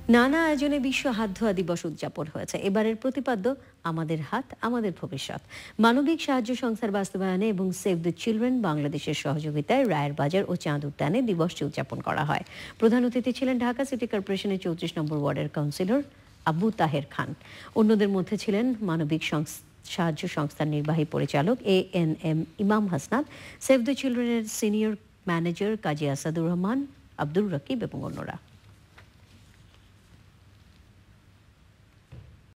নানা আয়োজনে বিশ্ব হাত ধোয়া দিবস উদযাপন হয়েছে। এবারের প্রতিপাদ্য আমাদের হাত আমাদের ভবিষ্যৎ। মানবিক সাহায্য সংস্থার বাস্তবায়নে এবং সেভ দ্য চিলড্রেন বাংলাদেশের সহযোগিতায় রায়ের বাজার ও চাঁদ উদ্যানে দিবসটি উদযাপন করা হয়। প্রধান অতিথি ছিলেন ঢাকা সিটি কর্পোরেশনের 34 নম্বর ওয়ার্ডের কাউন্সিলর আবু তাহের খান। অন্যদের মধ্যে ছিলেন মানবিক সাহায্য সংস্থার নির্বাহী পরিচালক ANM Imam Hasnat, save the চিলড্রেনের সিনিয়র ম্যানেজার কাজী আসাদুর রহমান, আব্দুর রকিব এবং অন্যরা।